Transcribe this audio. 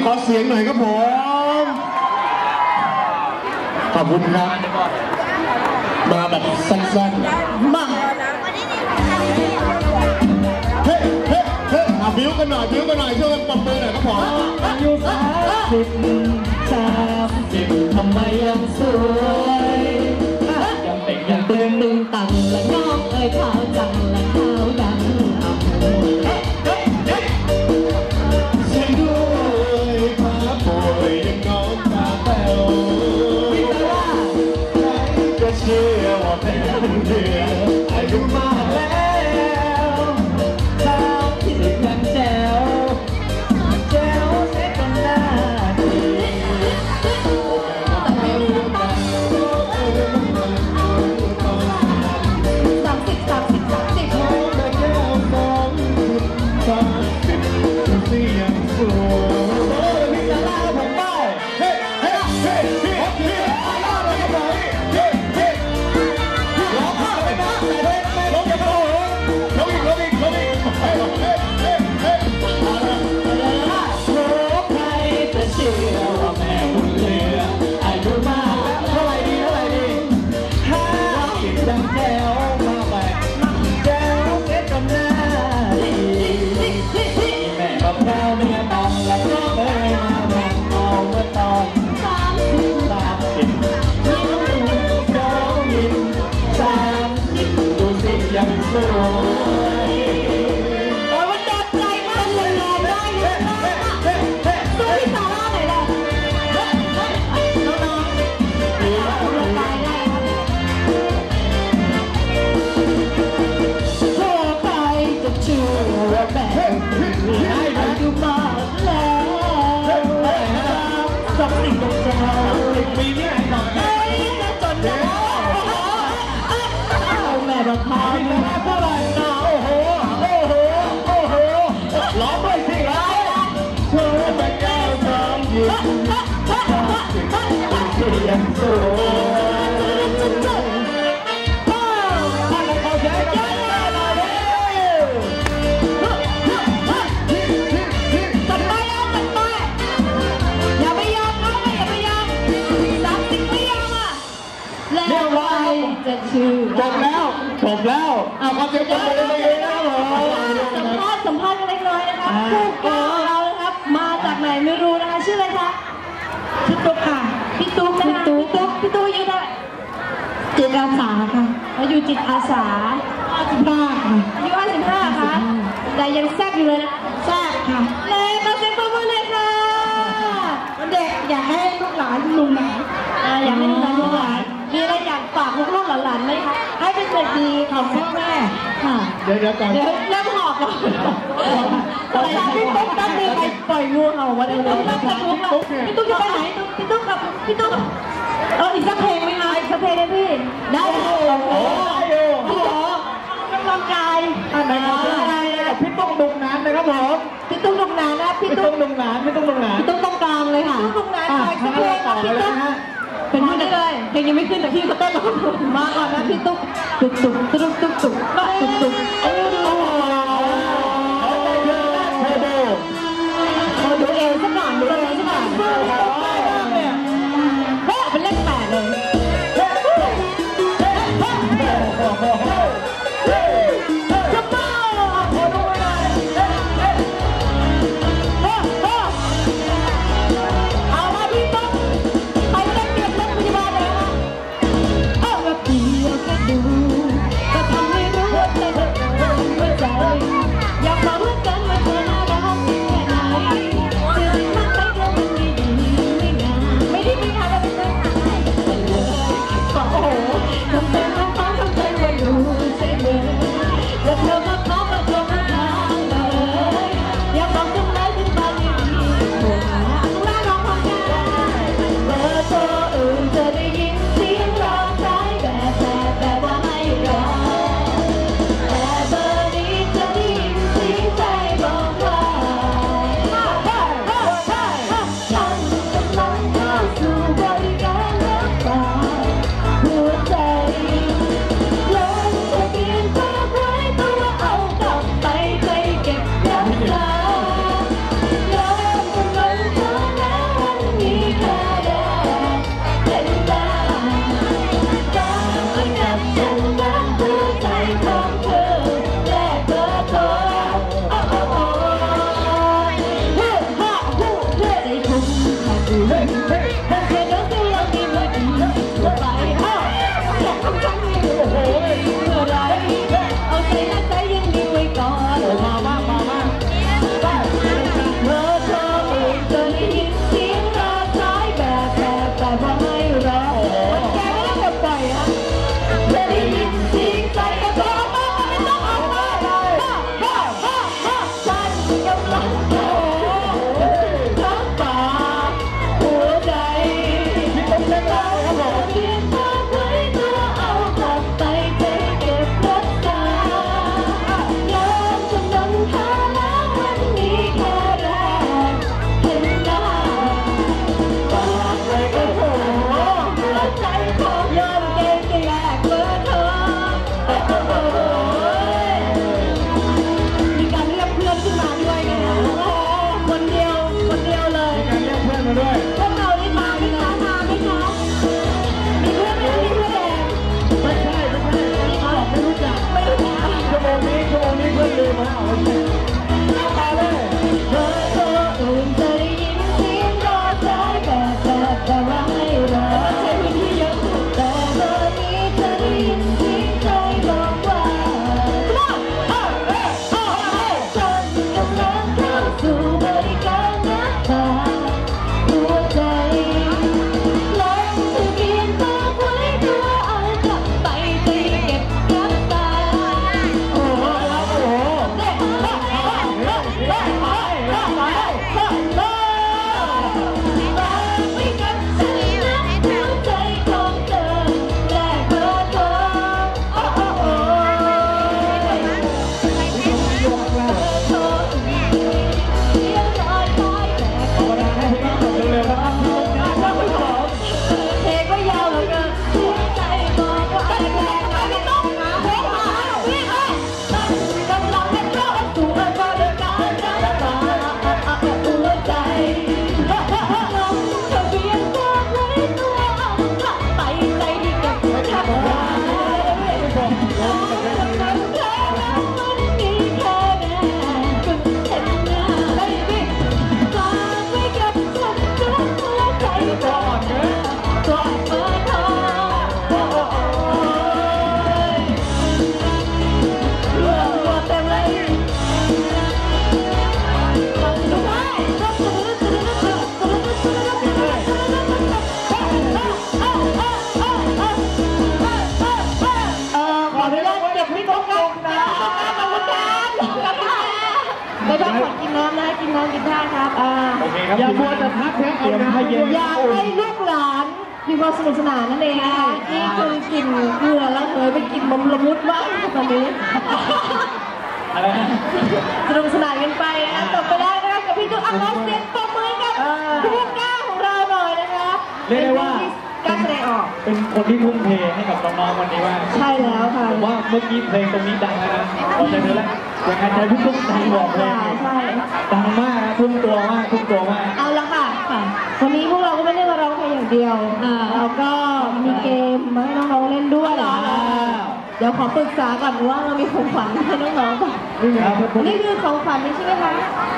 ขอเสียงหน่อยครับผมขอบคุณครับมาแบบสั้นๆมาเฮ้เฮ้เฮ้บิ้วกันหน่อยบิ้วกันหน่อยช่วยกันปรบมือหน่อยครับผมอายุ30ทำไมยังสวยยังเด็กยังตึงตังและน้องเอ้ยขาวจังและขาวดำช่วยด้วยพาป่วยยังน้องตาแป๋วก็เชื่อว่าเป็นเดืออายุมากแล้วสาวที่สุดยังแจ๋วเซ็ตกันหน้าดีจบแล้วเอาความเจ็บปวดไปเลยนะสัมภาษณ์กันเล็กน้อยนะคะคู่แข่งของเรานะครับมาจากไหนไม่รู้นะคะชื่ออะไรคะชื่อตุ๊กค่ะพี่ตุ๊กนะคะพี่ตุ๊กอายุเท่าไหร่จิตอาสาค่ะอายุจิตอาสา55ค่ะอายุ55ค่ะแต่ยังแซ่บอยู่เลยนะแซ่บค่ะเลยมาเซ็นเซอร์เลยค่ะวันเด็กอยากให้ลูกหลานลุงหลานอยากให้ลูกหลานมีอะไรอยากฝากลูกหลานไหมคะให้เป็นเด็กดีของพ่อแม่ค่ะเดี๋ยวก่อนเริ่มหอบก่อนพี่ตุ๊กตั้งใจไปปล่อยงูเห่าวันนี้พี่ตุ๊กจะไปไหนพี่ตุ๊กกับพี่ตุ๊กอีกสักเพลงไหมคะอีกสักเพลงเลยพี่ได้พี่กำลังกายอะไรพี่ตุ๊กดุงน้ำนะครับผมพี่ตุ๊กดุงน้ำนะพี่ตุ๊กดุงน้ำพี่ตุ๊กดุงน้ำพี่ตุ๊กตรงกลางเลยค่ะพี่ตุ๊กดุงน้ำอีกสักเพลงพี่ตุ๊กเป็นที่ได้เลยเพลงยังไม่ขึ้นแต่พี่ก็เต้นมาก่อนนะพี่ตุ๊กตุ๊กตุ๊กตุ๊กตุ๊กตุ๊กตุ๊กตุ๊กดูเอวสักหน่อยดูเอวสักหน่อยเป็นเลข8เลยใจกินได้ครับโอเคครับอย่ามัวแต่พักแค่เอาน้ำให้อยากให้ลูกหลานมีความสนุกสนานนั่นเองนะคะนี่คือกินเกลือแล้วเคยไปกินมละมุดบ้างตอนนี้อะไรนะสนุกสนานกันไปนะคะจบไปแล้วนะคะกับพี่ตุ๊กขอเสียงปรบมือกับผู้กล้าของเราหน่อยนะคะเรียกได้ว่าการแสดงออกเป็นคนที่ทุ่มเทให้กับน้องๆวันนี้ว่าใช่แล้วค่ะผมว่าเมื่อกี้เพลงตรงนี้ดังนะเราจะเห็นแล้วอย่างการใจพี่ตุ๊กดังบอกเพลงใช่ดังมากทุ่มตัวมากทุ่มตัวมากเอาละค่ะวันนี้พวกเราก็ไม่ได้มาร้องเพลงอย่างเดียวเราก็มีเกมมาให้น้องๆเล่นด้วยเดี๋ยวขอปรึกษาก่อนว่าเรามีของขวัญให้น้องๆก่อนนี่คือของขวัญนี่ใช่ไหมคะ